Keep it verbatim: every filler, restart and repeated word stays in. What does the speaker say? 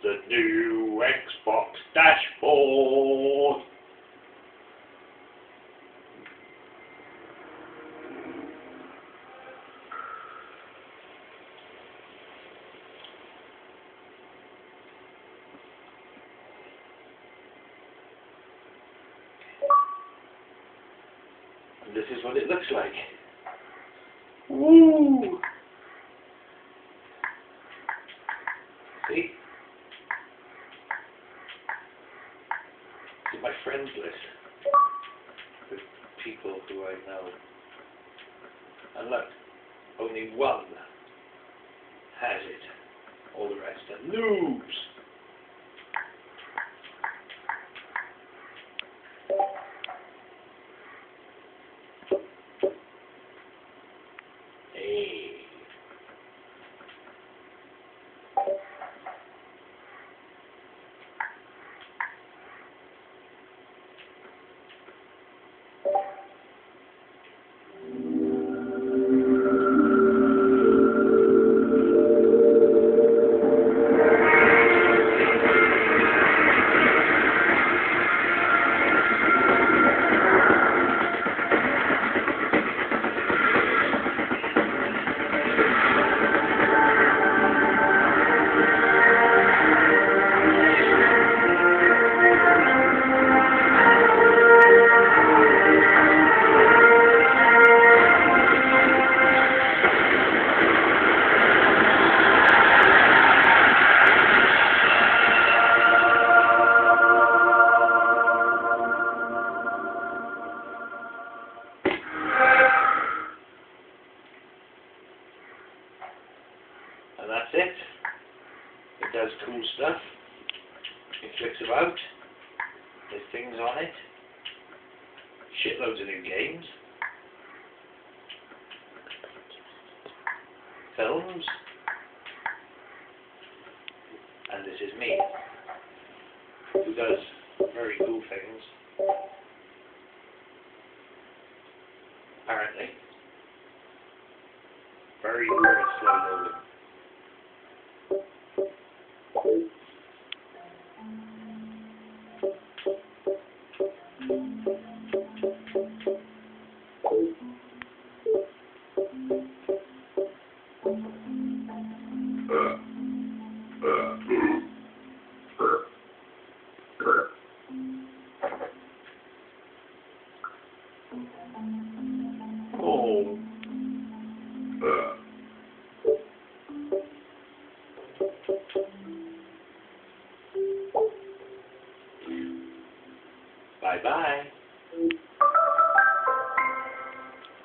the new Xbox dashboard. And this is what it looks like. Woo! See? To my friends list with people who I know. And look, only one has it. All the rest are noobs. Hey. And that's it. It does cool stuff. It flicks about. There's things on it. Shitloads of new games. Films. And this is me, who does very cool things. Apparently. Very, very slow loading. Oh. Bye bye.